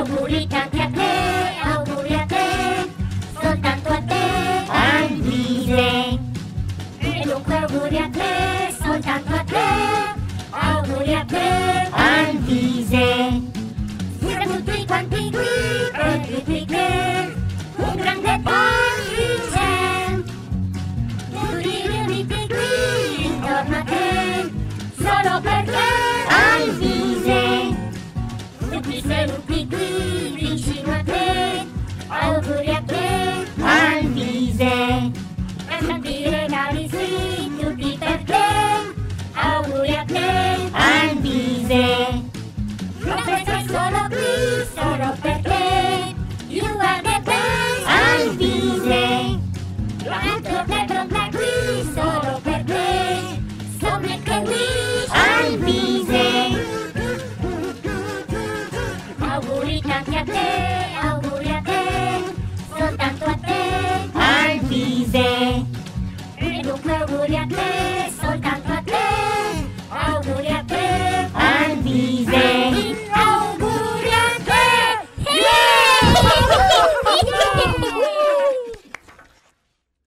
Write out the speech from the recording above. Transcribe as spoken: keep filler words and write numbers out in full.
Auguri tanti a te, auguri a te, soltanto a te, Alvise. E dunque auguri a te, soltanto a te, auguri a te, Alvise. Siamo tutti quanti qui, e tutti che un grande Alvise. Tutti riuniti qui, intorno a te, solo per te, Alvise. Tutti seduti qui, vicino a te, auguri a te, Alvise. E tanti regali sì, tutti per te, auguri a te, Alvise. La festa è solo qui, solo per te, you are the best, Alvise. La torta è pronta qui, solo per te, so make a wish, Alvise. Auguri tanti a te.